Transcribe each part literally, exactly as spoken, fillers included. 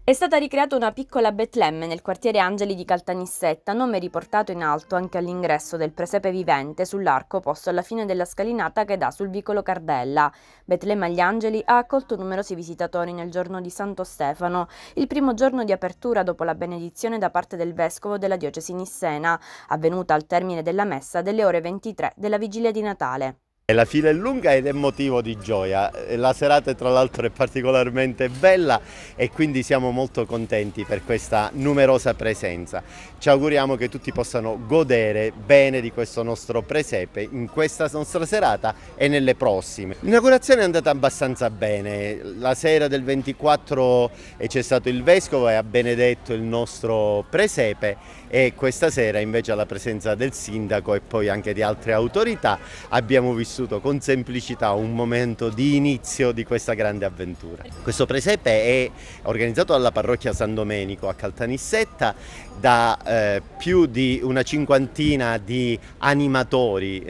È stata ricreata una piccola Betlemme nel quartiere Angeli di Caltanissetta, nome riportato in alto anche all'ingresso del presepe vivente sull'arco posto alla fine della scalinata che dà sul vicolo Cardella. Betlemme agli Angeli ha accolto numerosi visitatori nel giorno di Santo Stefano, il primo giorno di apertura dopo la benedizione da parte del vescovo della diocesi nissena, avvenuta al termine della messa delle ore ventitré della vigilia di Natale. La fila è lunga ed è motivo di gioia, la serata tra l'altro è particolarmente bella e quindi siamo molto contenti per questa numerosa presenza. Ci auguriamo che tutti possano godere bene di questo nostro presepe in questa nostra serata e nelle prossime. L'inaugurazione è andata abbastanza bene, la sera del ventiquattro c'è stato il vescovo e ha benedetto il nostro presepe e questa sera invece alla presenza del sindaco e poi anche di altre autorità abbiamo visto con semplicità un momento di inizio di questa grande avventura. Questo presepe è organizzato dalla parrocchia San Domenico a Caltanissetta da eh, più di una cinquantina di animatori.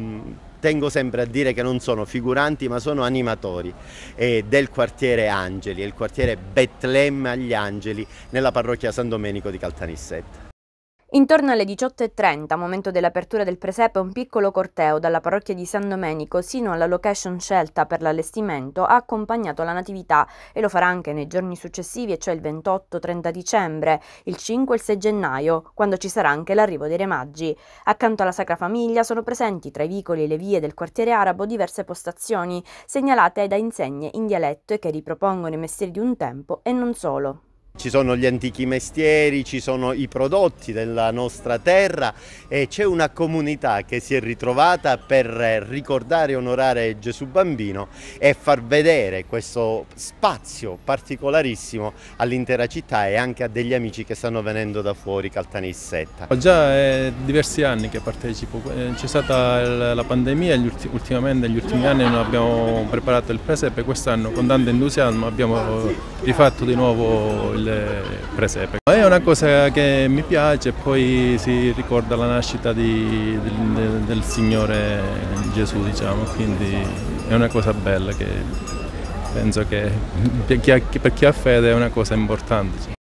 Tengo sempre a dire che non sono figuranti ma sono animatori eh, del quartiere Angeli, il quartiere Betlemme agli Angeli nella parrocchia San Domenico di Caltanissetta. Intorno alle diciotto e trenta, momento dell'apertura del presepe, un piccolo corteo dalla parrocchia di San Domenico sino alla location scelta per l'allestimento ha accompagnato la Natività e lo farà anche nei giorni successivi, e cioè il ventotto trenta dicembre, il cinque e il sei gennaio, quando ci sarà anche l'arrivo dei Re Magi. Accanto alla Sacra Famiglia sono presenti tra i vicoli e le vie del quartiere arabo diverse postazioni, segnalate da insegne in dialetto e che ripropongono i mestieri di un tempo e non solo. Ci sono gli antichi mestieri, ci sono i prodotti della nostra terra e c'è una comunità che si è ritrovata per ricordare e onorare Gesù Bambino e far vedere questo spazio particolarissimo all'intera città e anche a degli amici che stanno venendo da fuori Caltanissetta. Ho già è diversi anni che partecipo, c'è stata la pandemia e ultimamente negli ultimi anni non abbiamo preparato il presepe, quest'anno con tanto entusiasmo abbiamo rifatto di nuovo il presepe. È una cosa che mi piace e poi si ricorda la nascita di, del, del Signore Gesù, diciamo, quindi è una cosa bella che penso che per chi ha, per chi ha fede è una cosa importante.